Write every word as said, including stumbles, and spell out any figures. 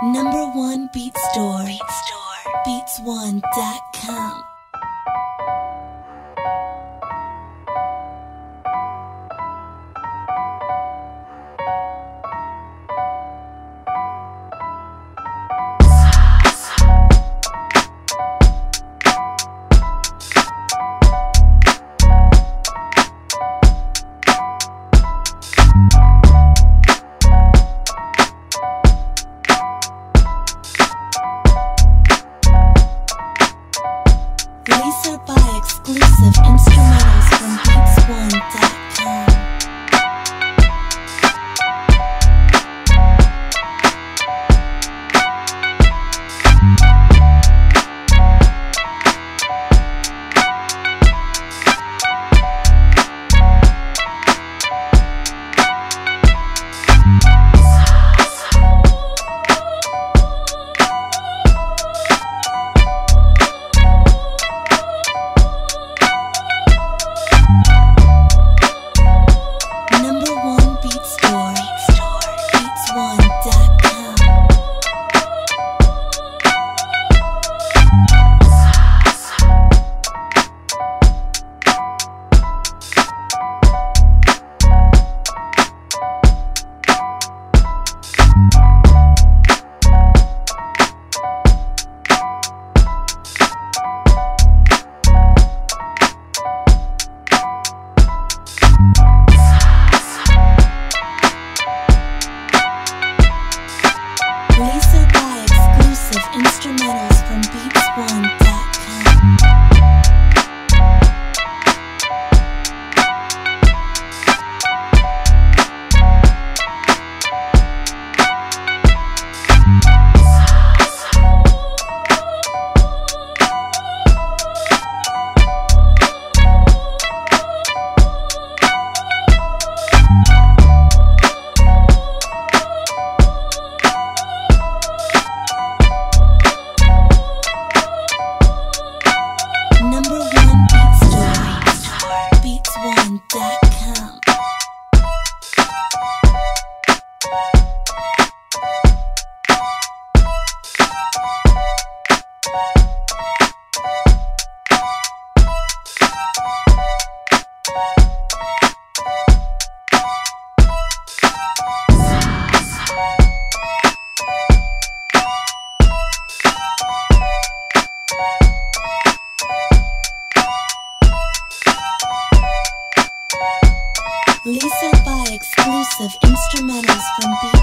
Number one beat store, beat store. beats one dot com. Release or buy exclusive instrumentals from beats one dot com. Release or buy exclusive instrumentals from beats one dot com. Number one beat store, beats one dot com. Release or buy exclusive instrumentals from beats